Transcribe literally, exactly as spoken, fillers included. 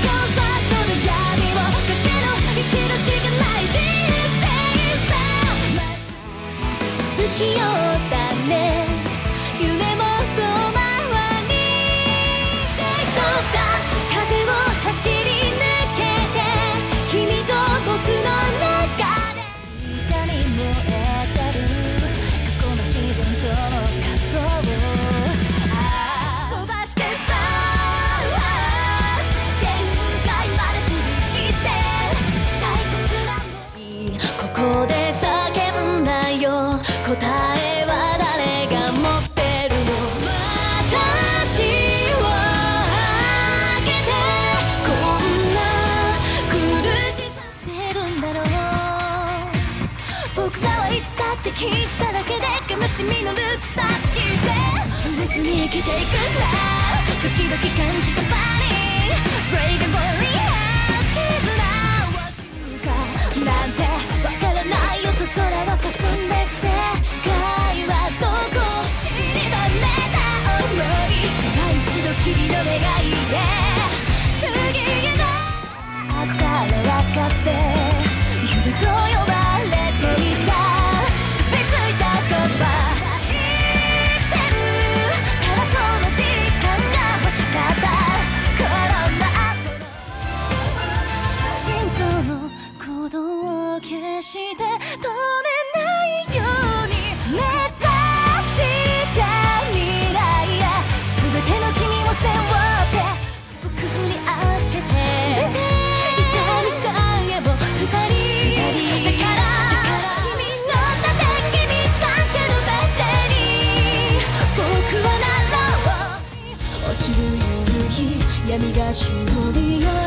不器用だね夢も遠回りで飛ばす風を走り抜けて君と僕の中で光燃えてるこの自分との葛藤をああ飛ばしてた限界まで振り切って大切なのにここで叫んだよ答えは誰が持ってるの私をあげてこんな苦しさ出るんだろう僕らはいつだってキスだらけで悲しみのルーツ断ち切って触れずに生きていくんだ時々感じたパニック Break and Boring Heart 絆を知るかなんてわからないよと空は霞んで世界はどこ散りばめた想い今一度君の願いで次への憧れはかつて夢と呼ばれていた錆びついた言葉生きてるからその時間が欲しかったコロナ後の心臓の鼓動を消して止めないように目指した未来や全ての君を背負って僕に預けて痛みさえも二人だから君の盾君かけるベテに僕はなろう落ちる夕日闇が忍び寄る